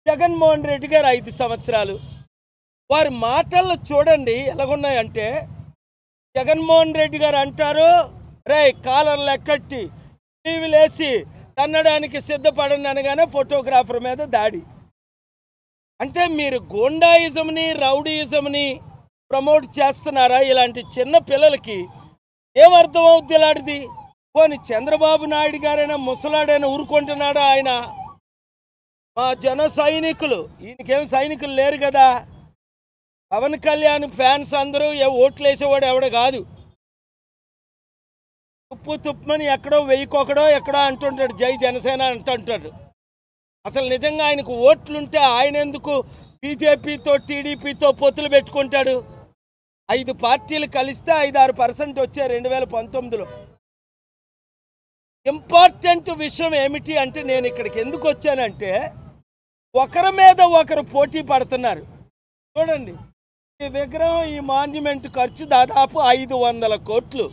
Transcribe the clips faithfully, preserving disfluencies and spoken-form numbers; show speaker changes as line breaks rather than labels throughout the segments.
జగన్మోహన్ రెడ్డి గారు ఐదు సంవత్సరాలు. వారి మాటల్లో చూడండి ఎలాగున్నాయంటే, జగన్మోహన్ రెడ్డి గారు అంటారు, రే కాలర్లు ఎక్కట్టి టీవీలేసి తన్నడానికి సిద్ధపడండి అనగానే ఫోటోగ్రాఫర్ మీద దాడి. అంటే మీరు గూండాయిజంని రౌడీయిజంని ప్రమోట్ చేస్తున్నారా? ఇలాంటి చిన్న పిల్లలకి ఏమర్థం అవుద్ది ఇలాంటిది? పోనీ చంద్రబాబు నాయుడు గారైనా ముసలాడైనా ఊరుకుంటున్నాడా? ఆయన మా జన సైనికులు, ఈయనకేం సైనికులు లేరు కదా. పవన్ కళ్యాణ్ ఫ్యాన్స్ అందరూ ఏ ఓట్లు వేసేవాడు ఎవడ కాదు. తుప్పు తుప్పమని ఎక్కడో వెయ్యికొకడో ఎక్కడో అంటుంటాడు, జై జనసేన అంటుంటాడు. అసలు నిజంగా ఆయనకు ఓట్లుంటే ఆయన ఎందుకు బీజేపీతో టీడీపీతో పొత్తులు పెట్టుకుంటాడు? ఐదు పార్టీలు కలిస్తే ఐదారు పర్సెంట్ వచ్చే రెండు వేల పంతొమ్మిదిలో. ఇంపార్టెంట్ విషయం ఏమిటి అంటే, నేను ఇక్కడికి ఎందుకు వచ్చానంటే, ఒకరి మీద ఒకరు పోటీ పడుతున్నారు. చూడండి, ఈ విగ్రహం ఈ మాన్యుమెంట్ ఖర్చు దాదాపు ఐదు వందల కోట్లు.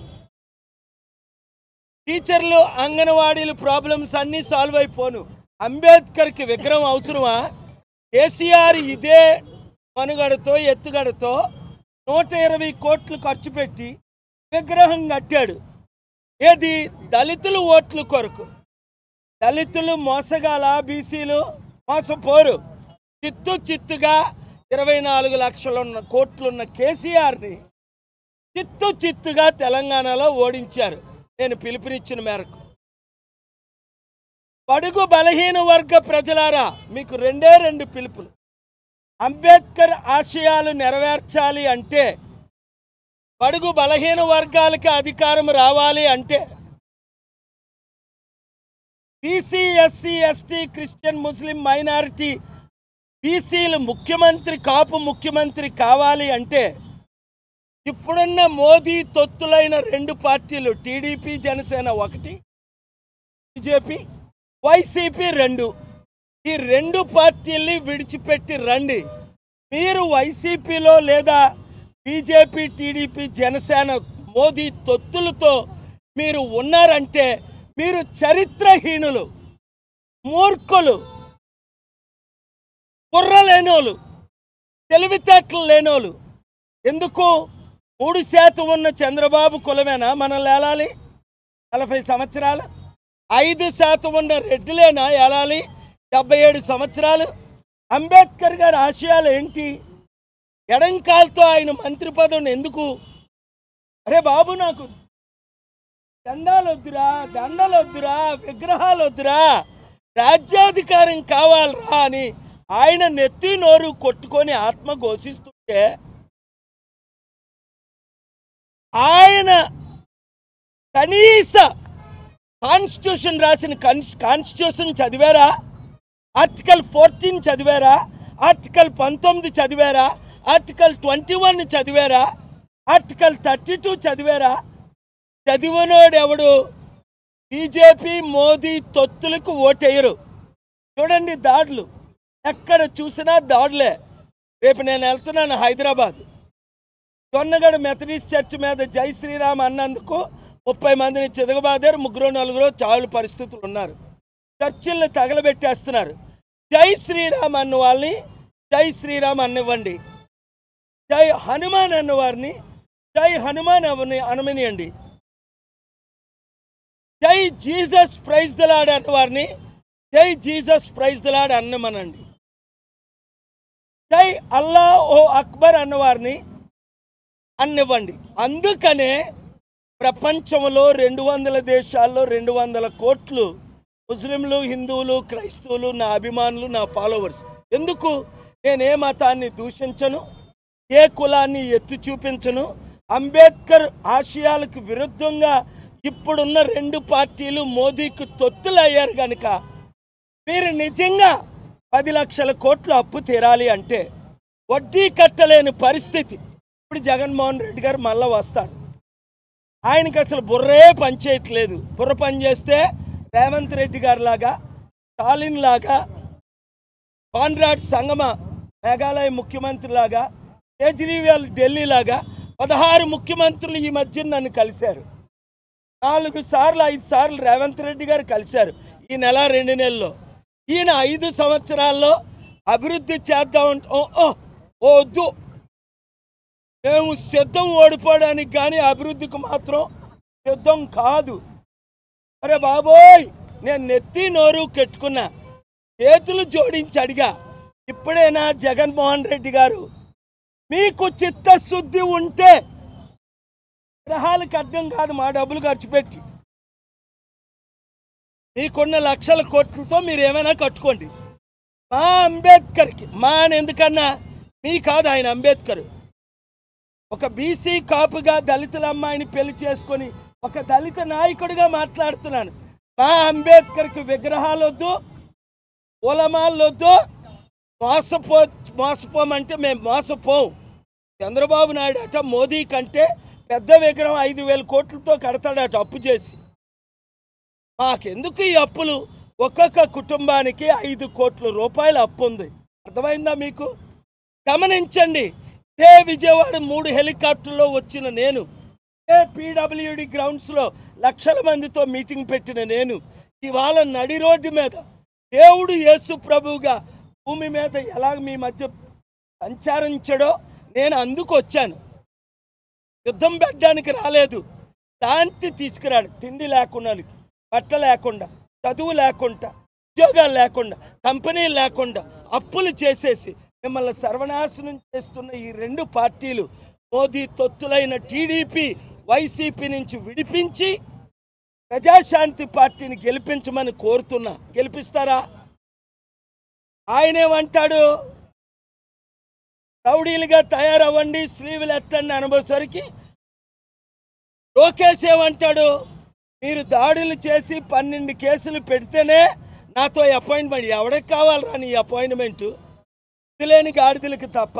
టీచర్లు అంగన్వాడీలు ప్రాబ్లమ్స్ అన్నీ సాల్వ్ అయిపోను. అంబేద్కర్కి విగ్రహం అవసరమా? కేసీఆర్ ఇదే మనుగడతో ఎత్తుగడతో నూట ఇరవై కోట్లు ఖర్చు పెట్టి విగ్రహం కట్టాడు. ఏది? దళితులు ఓట్ల కొరకు. దళితులు మోసగాల, బీసీలు మోసపోరు. చిత్తు చిత్తుగా ఇరవై నాలుగు లక్షలున్న కోట్లున్న కేసీఆర్ని చిత్తు చిత్తుగా తెలంగాణలో ఓడించారు. నేను పిలుపునిచ్చిన మేరకు. బడుగు బలహీన వర్గ ప్రజలారా, మీకు రెండే రెండు పిలుపులు. అంబేద్కర్ ఆశయాలు నెరవేర్చాలి అంటే, బడుగు బలహీన వర్గాలకి అధికారం రావాలి అంటే, BC SC ST Christian Muslim minority బీసీలు ముఖ్యమంత్రి, కాపు ముఖ్యమంత్రి కావాలి అంటే, ఇప్పుడున్న మోదీ తొత్తులైన రెండు పార్టీలు టీడీపీ జనసేన ఒకటి, బీజేపీ వైసీపీ రెండు, ఈ రెండు పార్టీల్ని విడిచిపెట్టి రండి. మీరు వైసీపీలో లేదా బీజేపీ టీడీపీ జనసేన మోదీ తొత్తులతో మీరు ఉన్నారంటే మీరు చరిత్రహీనులు, మూర్ఖులు, బుర్ర లేనోళ్ళు, తెలివితేటలు లేనోళ్ళు. ఎందుకు? మూడు శాతం ఉన్న చంద్రబాబు కులమేనా మనం లేలాలి? నలభై సంవత్సరాలు. ఐదు శాతం ఉన్న రెడ్డిలేనా ఏలాలి? డెబ్బై ఏడు సంవత్సరాలు. అంబేద్కర్ గారి ఆశయాలు ఏంటి? ఎడంకాలతో ఆయన మంత్రి పదవిని ఎందుకు? అరే బాబు, నాకు దండాలు వద్దురా, దండలు వద్దురా, విగ్రహాలు వద్దురా, రాజ్యాధికారం కావాలరా అని ఆయన నెత్తి నోరు కొట్టుకొని ఆత్మ ఘోషిస్తుంటే, ఆయన కనీస కాన్స్టిట్యూషన్ రాసిన కాన్స్టిట్యూషన్ చదివారా? ఆర్టికల్ ఫోర్టీన్ చదివారా? ఆర్టికల్ పంతొమ్మిది చదివారా? ఆర్టికల్ ట్వంటీ వన్ చదివారా? ఆర్టికల్ థర్టీ టూ చదివారా? చదివినోడు ఎవడు? బీజేపీ మోదీ తొత్తులకు ఓటేయరు. చూడండి దాడులు, ఎక్కడ చూసినా దాడులే. రేపు నేను వెళ్తున్నాను హైదరాబాద్. జొన్నగడ మెథడిస్ట్ చర్చ్ మీద జై శ్రీరామ్ అన్నందుకు ముప్పై మందిని చితకబాదారు. ముగ్గురు నలుగురు చావుల పరిస్థితులు ఉన్నారు. చర్చిల్ని తగలబెట్టేస్తున్నారు. జై శ్రీరామ్ అన్న వాళ్ళని జై శ్రీరామ్ అనివ్వండి, జై హనుమాన్ అన్న వారిని జై హనుమాన్ అవని అనమనియండి, జై జీసస్ ప్రైజ్ ద లార్డ్ అన్న వారిని జై జీసస్ ప్రైజ్ ద లార్డ్ అన్నమనండి, జై అల్లా ఓ అక్బర్ అన్నవారిని అన్నివ్వండి. అందుకనే ప్రపంచంలో రెండు వందల దేశాల్లో రెండు వందల కోట్లు ముస్లింలు, హిందువులు, క్రైస్తవులు నా అభిమానులు, నా ఫాలోవర్స్. ఎందుకు? నేనే మతాన్ని దూషించను, ఏ కులాన్ని ఎత్తి చూపించను. అంబేద్కర్ ఆశయాలకు విరుద్ధంగా ఇప్పుడున్న రెండు పార్టీలు మోదీకి తొత్తులు అయ్యారు కనుక మీరు నిజంగా పది లక్షల కోట్లు అప్పు తీరాలి అంటే వడ్డీ కట్టలేని పరిస్థితి. ఇప్పుడు జగన్మోహన్ రెడ్డి గారు మళ్ళీ వస్తారు. ఆయనకి అసలు బుర్రే పనిచేయట్లేదు. బుర్ర పని చేస్తే రేవంత్ రెడ్డి గారి లాగా, స్టాలిన్ లాగా, కాన్రాడ్ సంగమ మేఘాలయ ముఖ్యమంత్రి లాగా, కేజ్రీవాల్ ఢిల్లీ లాగా పదహారు ముఖ్యమంత్రులు ఈ మధ్య నన్ను కలిశారు. నాలుగు సార్లు ఐదు సార్లు రేవంత్ రెడ్డి గారు కలిశారు ఈ నెల రెండు నెలల్లో. ఈయన ఐదు సంవత్సరాల్లో అభివృద్ధి చేద్దాం అంటే వద్దు, మేము సిద్ధం ఓడిపోవడానికి కానీ అభివృద్ధికి మాత్రం సిద్ధం కాదు. అరే బాబోయ్, నేను నెత్తి నోరు కట్టుకున్నా, చేతులు జోడించి అడిగా, ఇప్పుడైనా జగన్మోహన్ రెడ్డి గారు మీకు చిత్తశుద్ధి ఉంటే గ్రహాలకు అడ్డం కాదు మా డబ్బులు ఖర్చు పెట్టి, మీకున్న లక్షల కోట్లతో మీరు ఏమైనా కట్టుకోండి. మా అంబేద్కర్కి, మా అని ఎందుకన్నా, మీ కాదు ఆయన అంబేద్కర్, ఒక బీసీ కాపుగా దళితుల అమ్మాయిని పెళ్లి చేసుకొని ఒక దళిత నాయకుడిగా మాట్లాడుతున్నాను. మా అంబేద్కర్కి విగ్రహాలు వద్దు, ఉలమాలు వద్దు, మోసపో మోసపోమంటే మేము మోసపోం. చంద్రబాబు నాయుడు అట మోదీ కంటే పెద్ద విగ్రహం ఐదు వేల కోట్లతో కడతాడట అప్పు చేసి. మాకెందుకు ఈ అప్పులు? ఒక్కొక్క కుటుంబానికి ఐదు కోట్ల రూపాయల అప్పు ఉంది. అర్థమైందా మీకు? గమనించండి. ఇదే విజయవాడ మూడు హెలికాప్టర్లో వచ్చిన నేను, ఏ పీడబ్ల్యూడి గ్రౌండ్స్లో లక్షల మందితో మీటింగ్ పెట్టిన నేను, ఇవాళ నడి రోడ్డు మీద దేవుడు యేసు ప్రభువుగా భూమి మీద ఎలా మీ మధ్య సంచరించడో నేను అందుకు వచ్చాను. యుద్ధం పెట్టడానికి రాలేదు, శాంతి తీసుకురాడు. తిండి లేకుండా, బట్ట లేకుండా, చదువు లేకుండా, ఉద్యోగాలు లేకుండా, కంపెనీలు లేకుండా, అప్పులు చేసేసి మిమ్మల్ని సర్వనాశనం చేస్తున్న ఈ రెండు పార్టీలు, మోదీ తొత్తులైన టీడీపీ వైసీపీ నుంచి విడిపించి ప్రజాశాంతి పార్టీని గెలిపించమని కోరుతున్నా. గెలిపిస్తారా? ఆయనేమంటాడు, రౌడీలుగా తయారవ్వండి, స్లీవులు ఎత్తండి అనుభవసరికి. లోకేష్ ఏమంటాడు, మీరు దాడులు చేసి పన్నెండు కేసులు పెడితేనే నాతో అపాయింట్మెంట్. ఎవరికి కావాలరా నీ అపాయింట్మెంటు? లేని గాడిదలకి తప్ప.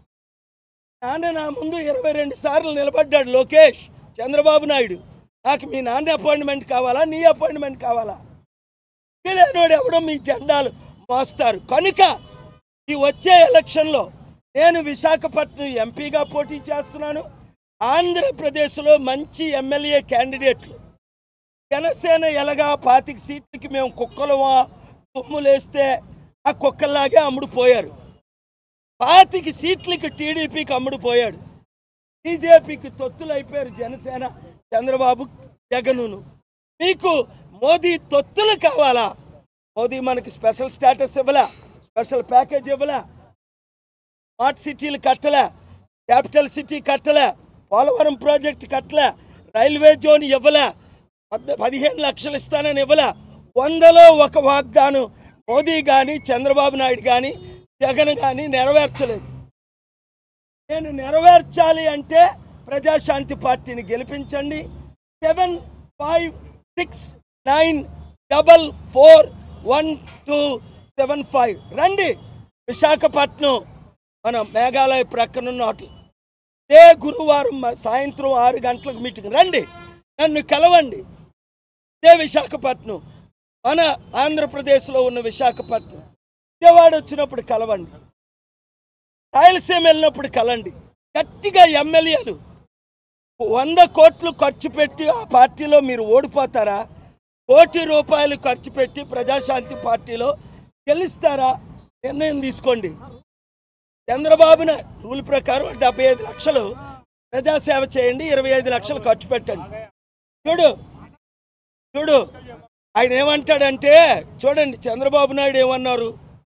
నాన్న నా ముందు ఇరవై రెండు సార్లు నిలబడ్డాడు లోకేష్ చంద్రబాబు నాయుడు. నాకు మీ నాన్న అపాయింట్మెంట్ కావాలా, నీ అపాయింట్మెంట్ కావాలా? లేనోడు ఎవడో మీ జెండాలు మోస్తారు. కనుక ఈ వచ్చే ఎలక్షన్లో నేను విశాఖపట్నం ఎంపీగా పోటీ చేస్తున్నాను. ఆంధ్రప్రదేశ్లో మంచి ఎమ్మెల్యే క్యాండిడేట్లు, జనసేన ఎలాగా పాతిక సీట్లకి మేము కుక్కలమా తుమ్ములేస్తే ఆ కుక్కల్లాగే అమ్ముడుపోయారు. పాతిక సీట్లకి టీడీపీకి అమ్ముడుపోయాడు. బీజేపీకి తొత్తులు అయిపోయారు జనసేన, చంద్రబాబు, జగనును. మీకు మోదీ తొత్తులు కావాలా? మోదీ మనకి స్పెషల్ స్టేటస్ ఇవ్వలే, స్పెషల్ ప్యాకేజ్ ఇవ్వలే, స్మార్ట్ సిటీలు కట్టలే, క్యాపిటల్ సిటీ కట్టలే, పోలవరం ప్రాజెక్టు కట్టలే, రైల్వే జోన్ ఇవ్వలే, పదిహేను లక్షలు ఇస్తానని ఇవ్వలే. వందలో ఒక వాగ్దానం మోదీ కానీ చంద్రబాబు నాయుడు కానీ జగన్ కానీ నెరవేర్చలేదు. నేను నెరవేర్చాలి అంటే ప్రజాశాంతి పార్టీని గెలిపించండి. Seven five six nine double four one two seven five రండి. విశాఖపట్నం మన మేఘాలయ ప్రక్కనున్న హోటల్. ఏ గురువారం సాయంత్రం ఆరు గంటలకు మీటింగ్ రండి, నన్ను కలవండి. ఇదే విశాఖపట్నం, మన ఆంధ్రప్రదేశ్లో ఉన్న విశాఖపట్నం. విజయవాడ వచ్చినప్పుడు కలవండి, రాయలసీమ వెళ్ళినప్పుడు కలండి. గట్టిగా ఎమ్మెల్యేలు వంద కోట్లు ఖర్చు పెట్టి ఆ పార్టీలో మీరు ఓడిపోతారా? కోటి రూపాయలు ఖర్చు పెట్టి ప్రజాశాంతి పార్టీలో గెలుస్తారా? నిర్ణయం తీసుకోండి. చంద్రబాబున రూల్ ప్రకారం డెబ్బై ఐదు లక్షలు ప్రజాసేవ చేయండి, ఇరవై ఐదు లక్షలు ఖర్చు పెట్టండి. చూడు చూడు ఆయన ఏమంటాడంటే, చూడండి చంద్రబాబు నాయుడు ఏమన్నారు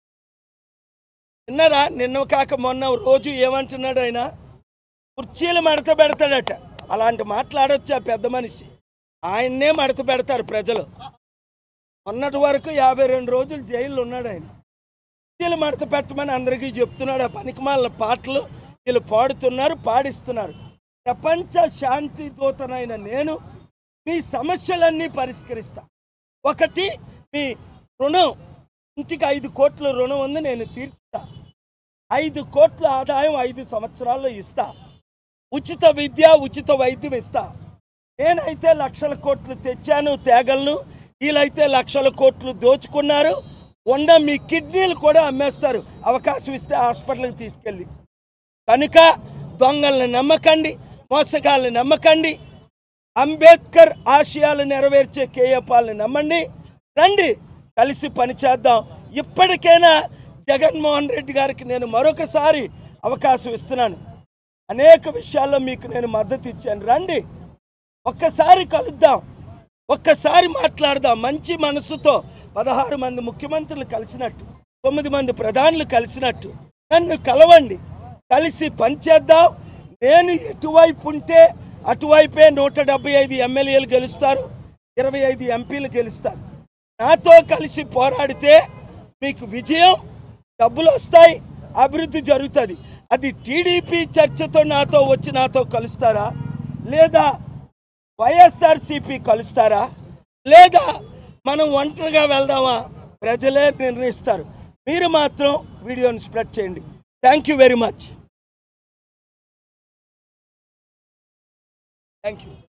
విన్నారా? నిన్న కాక మొన్న రోజు ఏమంటున్నాడు ఆయన? కుర్చీలు మడత పెడతాడట. అలాంటి మాట్లాడొచ్చు ఆ పెద్ద మనిషి. ఆయన్నే మడత పెడతారు ప్రజలు. మొన్నటి వరకు యాభై రెండు రోజులు జైల్లో ఉన్నాడు ఆయన. కుర్చీలు మడత పెట్టమని అందరికీ చెప్తున్నాడు. ఆ పనికిమాలిన పాటలు వీళ్ళు పాడుతున్నారు, పాడిస్తున్నారు. ప్రపంచ శాంతి దూతనైన నేను మీ సమస్యలన్నీ పరిష్కరిస్తా. ఒకటి, మీ రుణం, ఇంటికి ఐదు కోట్ల రుణం ఉంది, నేను తీర్చుతా. ఐదు కోట్ల ఆదాయం ఐదు సంవత్సరాల్లో ఇస్తా. ఉచిత విద్య, ఉచిత వైద్యం ఇస్తా. నేనైతే లక్షల కోట్లు తెచ్చాను, తేగలను. వీళ్ళైతే లక్షల కోట్లు దోచుకున్నారు. ఉన్న మీ కిడ్నీలు కూడా అమ్మేస్తారు అవకాశం ఇస్తే హాస్పిటల్కి తీసుకెళ్ళి. కనుక దొంగల్ని నమ్మకండి, మోసగాళ్ళని నమ్మకండి. అంబేద్కర్ ఆశయాలు నెరవేర్చే కేఏ పాల్ని నమ్మండి. రండి, కలిసి పనిచేద్దాం. ఇప్పటికైనా జగన్మోహన్ రెడ్డి గారికి నేను మరొకసారి అవకాశం ఇస్తున్నాను. అనేక విషయాల్లో మీకు నేను మద్దతు ఇచ్చాను. రండి, ఒక్కసారి కలుద్దాం, ఒక్కసారి మాట్లాడదాం. మంచి మనసుతో పదహారు మంది ముఖ్యమంత్రులు కలిసినట్టు, తొమ్మిది మంది ప్రధానులు కలిసినట్టు నన్ను కలవండి, కలిసి పనిచేద్దాం. నేను ఎటువైపు ఉంటే అటువైపే నూట డెబ్బై ఐదు ఎమ్మెల్యేలు గెలుస్తారు, ఇరవై ఐదు ఎంపీలు గెలుస్తారు. నాతో కలిసి పోరాడితే మీకు విజయం, డబ్బులు వస్తాయి, అభివృద్ధి జరుగుతుంది. అది టీడీపీ చర్చతో నాతో వచ్చి నాతో కలుస్తారా, లేదా వైఎస్ఆర్సీపీ కలుస్తారా, లేదా మనం ఒంటరిగా వెళ్దామా, ప్రజలే నిర్ణయిస్తారు. మీరు మాత్రం వీడియోని స్ప్రెడ్ చేయండి. Thank you very much. Thank you.